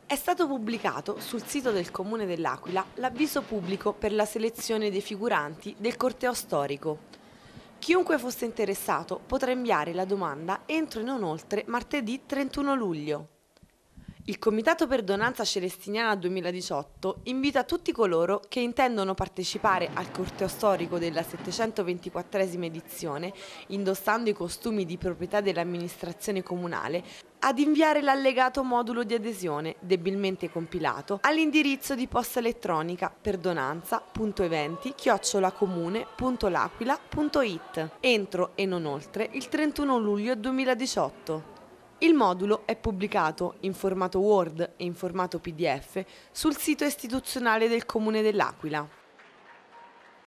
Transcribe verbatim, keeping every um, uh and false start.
È stato pubblicato sul sito del Comune dell'Aquila l'avviso pubblico per la selezione dei figuranti del corteo storico. Chiunque fosse interessato potrà inviare la domanda entro e non oltre martedì trentuno luglio. Il Comitato Perdonanza Celestiniana duemiladiciotto invita tutti coloro che intendono partecipare al corteo storico della settecentoventiquattresima edizione, indossando i costumi di proprietà dell'amministrazione comunale, ad inviare l'allegato modulo di adesione, debilmente compilato, all'indirizzo di posta elettronica perdonanza punto eventi chiocciola comune punto l'aquila punto it entro e non oltre il trentuno luglio duemiladiciotto. Il modulo è pubblicato in formato Word e in formato P D F sul sito istituzionale del Comune dell'Aquila.